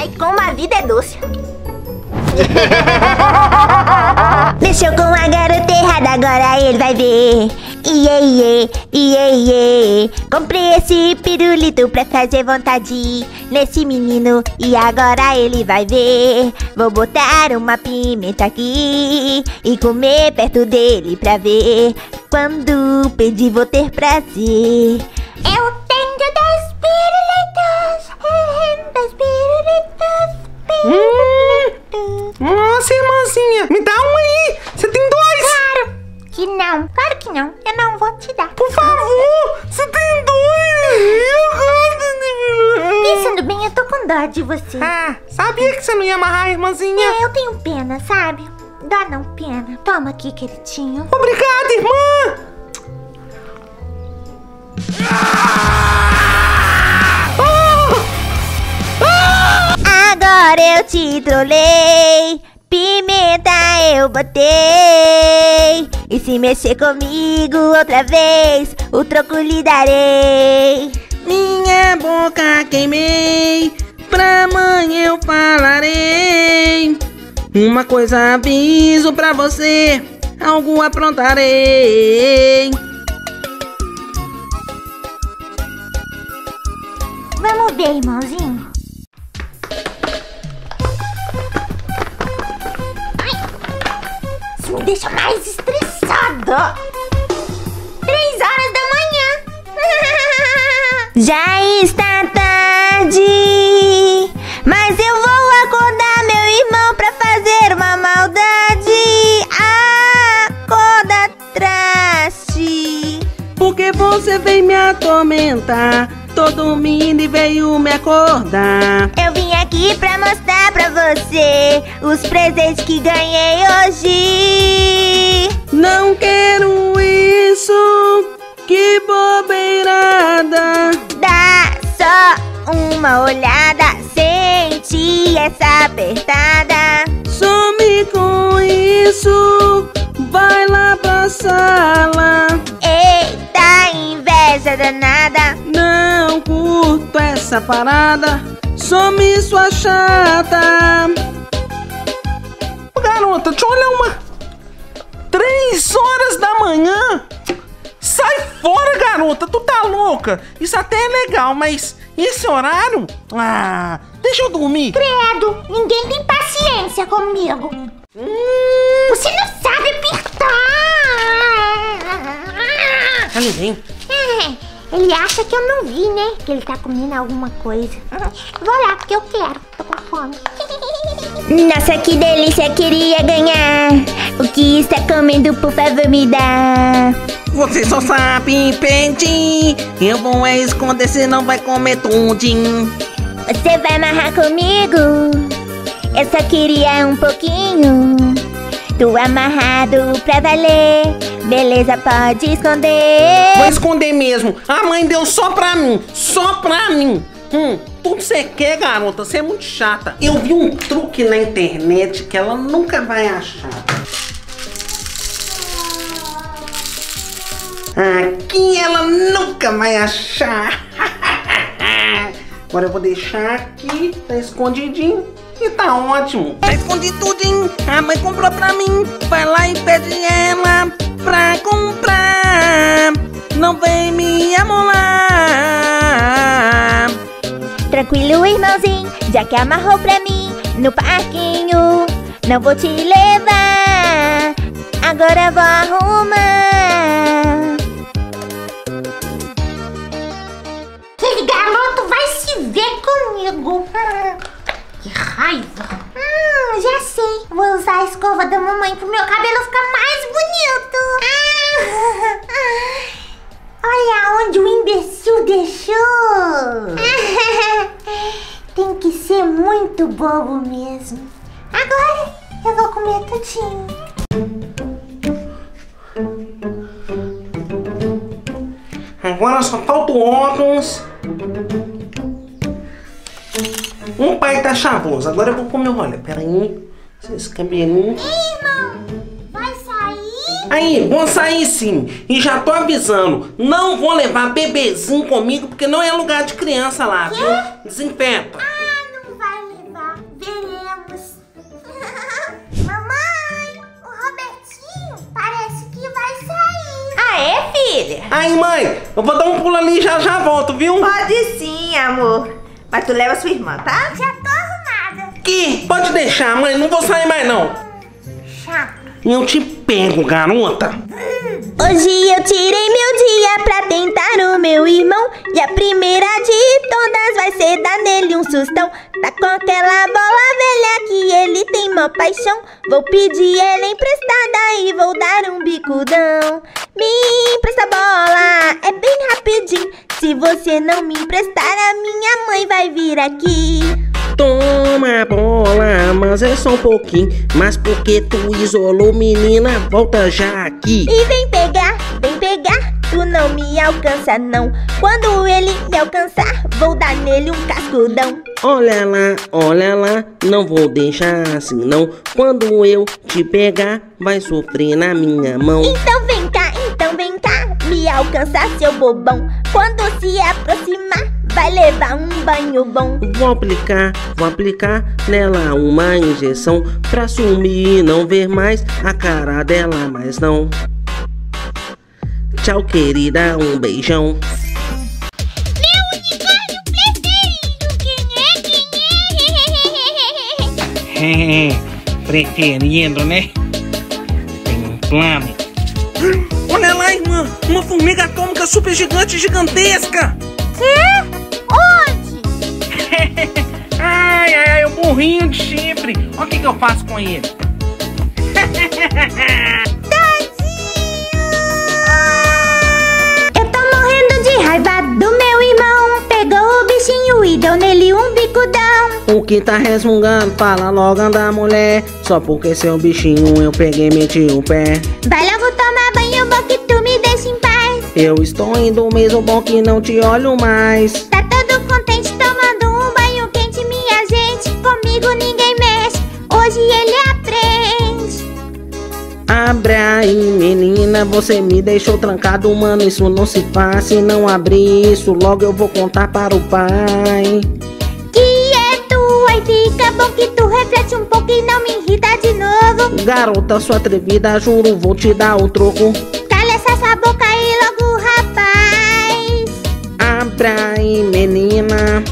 Ai, como a vida é doce. Mexeu com a garota errada, agora ele vai ver. Iê, iê, iê, iê. Comprei esse pirulito pra fazer vontade nesse menino e agora ele vai ver. Vou botar uma pimenta aqui e comer perto dele pra ver. Quando pedir vou ter prazer. Eu tenho 10 pirulitos, 10 pirulitos. Nossa, irmãzinha, me dá um aí. Você tem 2? Claro que não, claro que não. Eu não vou te dar. Por favor, você tem 2. Eu gosto de... Pensando bem, eu tô com dó de você. Ah, sabia que você não ia amarrar, irmãzinha? É, eu tenho pena, sabe? Dó não, pena. Toma aqui, queridinho. Obrigada, irmã. Agora eu te trolei, pimenta eu botei. E se mexer comigo outra vez, o troco lhe darei. Minha boca queimei, pra mãe eu falarei. Uma coisa aviso pra você, algo aprontarei. Vamos ver, irmãozinho. Isso me deixa mais estressada. 3 horas da manhã. Já está tarde, mas eu vou acordar meu irmão pra fazer uma maldade. Acorda, traste. Porque você veio me atormentar, tô dormindo e veio me acordar. Eu vim aqui pra mostrar pra você os presentes que ganhei hoje. Não quero isso, que bobeirada. Dá só uma olhada, sente essa apertada. Some com isso, vai lá pra sala. Eita, inveja danada. Não curto essa parada, some sua chata. Garota, deixa eu olhar uma... 3 horas da manhã? Sai fora, garota, tu tá louca? Isso até é legal, mas esse horário? Ah, deixa eu dormir. Credo, ninguém tem paciência comigo. Você não sabe apertar. Ali vem. Ele acha que eu não vi, né? Que ele tá comendo alguma coisa. Vou lá, porque eu quero. Tô com fome. Nossa, que delícia, queria ganhar. O que está comendo, por favor, me dá. Você só sabe pedir, eu vou esconder, cê não vai comer tudinho. Você vai amarrar comigo? Eu só queria um pouquinho. Tô amarrado pra valer. Beleza, pode esconder. Vou esconder mesmo. A mãe deu só pra mim. Só pra mim. Tudo você quer, garota. Você é muito chata. Eu vi um truque na internet que ela nunca vai achar. Aqui ela nunca vai achar. Agora eu vou deixar aqui. Tá escondidinho. E tá ótimo. Já escondi tudinho, a mãe comprou pra mim. Vai lá e pede ela pra comprar. Não vem me amolar. Tranquilo, irmãozinho, já que amarrou pra mim no parquinho. Não vou te levar, agora vou arrumar. Aquele garoto vai se ver comigo. Que raiva. Já sei. Vou usar a escova da mamãe pro meu cabelo ficar mais bonito. Olha onde o imbecil deixou. Tem que ser muito bobo mesmo. Agora eu vou comer tudinho. Agora só falta o óculos. Um pai tá chavoso. Agora eu vou comer o rolê. Pera aí. Esses cabelinhos. Ei, irmão, vai sair? Aí, vou sair sim. E já tô avisando. Não vou levar bebezinho comigo, porque não é lugar de criança lá, viu? Desinfeta. Não vai levar. Aí, mãe, eu vou dar um pulo ali e já volto, viu? Pode sim, amor. Mas tu leva sua irmã, tá? Já tô arrumada. Que? Pode deixar, mãe, não vou sair mais não. Chato. Eu te pego, garota. Hoje eu tirei meu dia pra tentar o meu irmão. E a primeira de todas vai ser dar nele um sustão. Tá com aquela bola velha que ele tem mó paixão. Vou pedir ela emprestada e vou dar um bicudão. Me empresta a bola, é bem rapidinho. Se você não me emprestar, a minha mãe vai vir aqui. Toma a bola, mas é só um pouquinho. Mas porque tu isolou, menina, volta já aqui. E vem pegar, tu não me alcança não. Quando ele me alcançar, vou dar nele um cascudão. Olha lá, não vou deixar assim não. Quando eu te pegar, vai sofrer na minha mão. Então vem cá, me alcança seu bobão. Quando se aproximar, vai levar um banho bom. Vou aplicar nela uma injeção pra sumir e não ver mais a cara dela, mas não. Tchau, querida, um beijão. Meu unicórnio preferido, quem é? Preferido, né? Tem um plano. Olha lá, irmã, uma formiga atômica super gigante, gigantesca. Quê? Onde? Ai, o burrinho de chifre. Olha o que eu faço com ele. Do meu irmão, pegou o bichinho e deu nele um bicudão. O que tá resmungando, fala logo, anda mulher. Só porque seu bichinho eu peguei e meti o pé. Vai logo tomar banho, bom que tu me deixa em paz. Eu estou indo mesmo, bom que não te olho mais. Tá todo contente tomando um banho quente, minha gente. Comigo ninguém mexe, hoje ele aprende. Abre aí, menina, você me deixou trancado, mano, isso não se faz. Se não abrir isso, logo eu vou contar para o pai. Que é tu, aí fica bom que tu reflete um pouco e não me irrita de novo. Garota, sua atrevida, juro, vou te dar o troco. Cala essa sua boca aí logo, rapaz. Abre aí, menina.